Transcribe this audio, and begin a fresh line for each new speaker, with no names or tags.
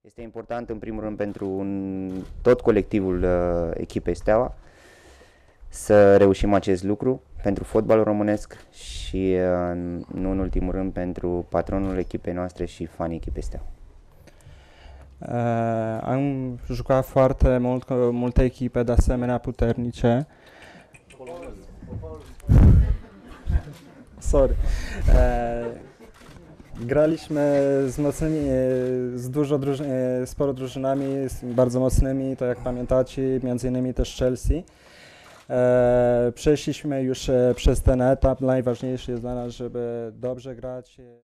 Este important în primul rând pentru tot colectivul echipei Steaua să reușim acest lucru pentru fotbalul românesc și nu în ultimul rând pentru patronul echipei noastre și fanii echipei Steaua.
Am jucat foarte mult cu multe echipe de asemenea puternice. Sorry. Graliśmy sporo drużynami bardzo mocnymi, to jak pamiętacie, między innymi też Chelsea. Przeszliśmy już przez ten etap, najważniejszy jest dla nas, żeby dobrze grać.